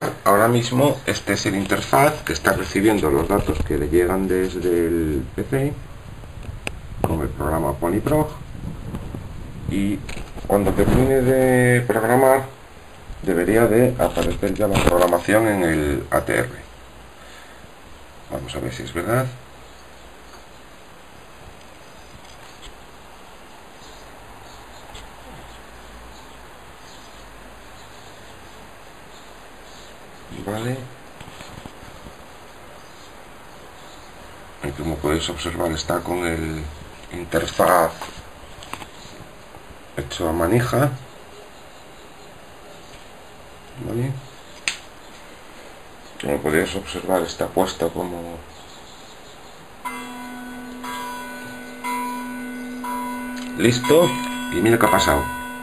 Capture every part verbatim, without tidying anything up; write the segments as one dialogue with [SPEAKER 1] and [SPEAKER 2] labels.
[SPEAKER 1] Ahora mismo este es el interfaz que está recibiendo los datos que le llegan desde el P C con el programa PonyProg, y cuando termine de programar debería de aparecer ya la programación en el A T R. Vamos a ver si es verdad. Vale. Y como podéis observar está con el interfaz hecho a manija. Vale. Como podéis observar está puesto como listo. Y mira qué ha pasado.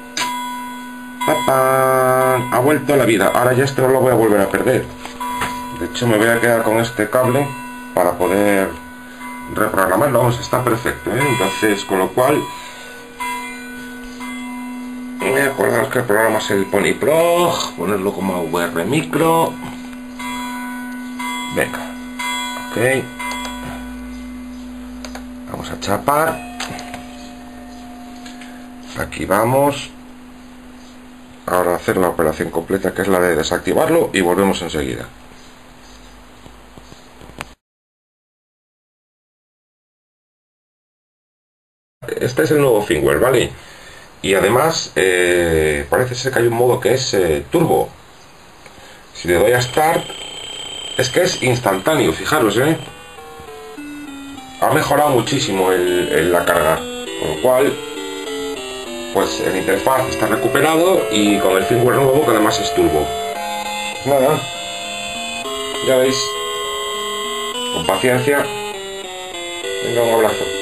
[SPEAKER 1] ¡Papá! Ha vuelto a la vida. Ahora ya esto no lo voy a volver a perder. De hecho me voy a quedar con este cable para poder reprogramarlo. Vamos, está perfecto, ¿eh? Entonces, con lo cual me acordamos que el programa es el PonyProg, ponerlo como V R micro. Venga, ok. Vamos a chapar. Aquí vamos. Ahora hacer la operación completa, que es la de desactivarlo, y volvemos enseguida. Este es el nuevo firmware, ¿vale? Y además eh, parece ser que hay un modo que es eh, turbo. Si le doy a start, es que es instantáneo, fijaros, ¿eh? Ha mejorado muchísimo el, el, la carga, con lo cual pues el interfaz está recuperado y con el firmware nuevo, que además es turbo. Pues nada, ya veis, con paciencia. Venga, un abrazo.